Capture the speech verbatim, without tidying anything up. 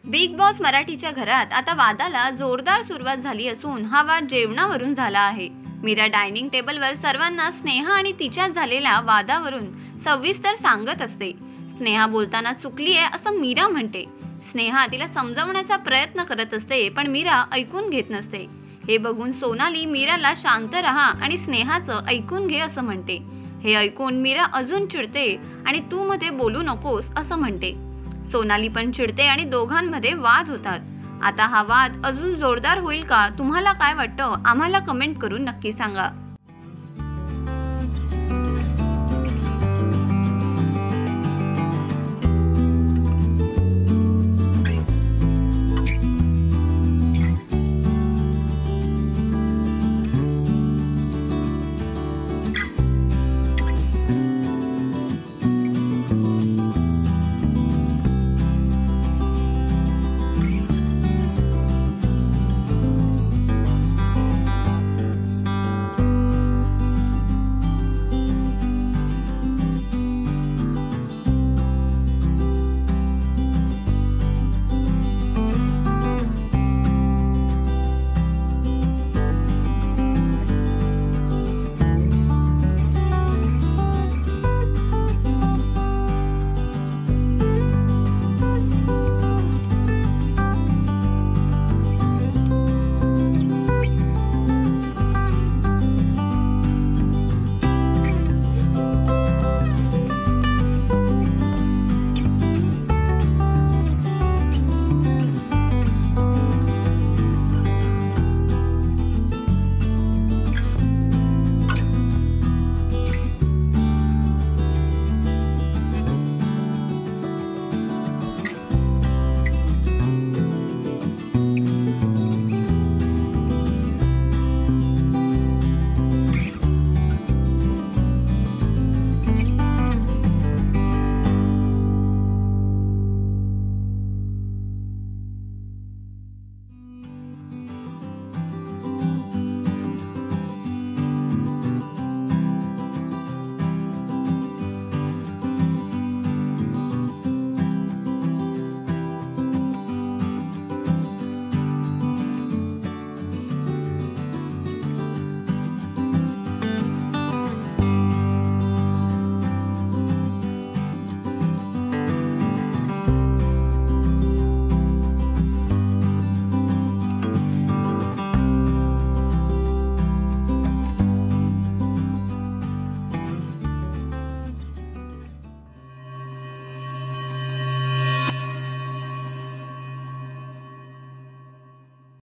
Big boss मराठीच्या घरात आता वादाला जोरदार सुरुवात झाली असून हा वाद जेवणावरून झाला आहे। मीरा डायनिंग टेबलवर सर्वांना स्नेहा आणि तिच्या झालेल्या वादावरून सविस्तर सांगत असते। स्नेहा बोलताना चुकली आहे असं मीरा म्हणते। स्नेहा तिला समजावण्याचा प्रयत्न करत असते पण मीरा ऐकून घेत नसते। हे बघून सोनाली मीराला शांत रहा आणि स्नेहाचं ऐकून घे असं म्हणते। हे ऐकून मीरा अजून चिडते आणि तू मध्ये बोलू नकोस असं म्हणते। सोनाली पण चिडते आणि दोघांमध्ये वाद होतात। आता हा वाद अजून जोरदार होईल का? तुम्हाला काय वाटतं? आम्हाला कमेंट करून नक्की सांगा।